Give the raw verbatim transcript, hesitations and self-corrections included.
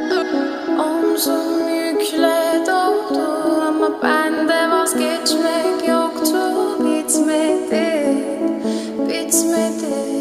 Omzum yükle doldu ama bende vazgeçmek yoktu. Bitmedi, bitmedi.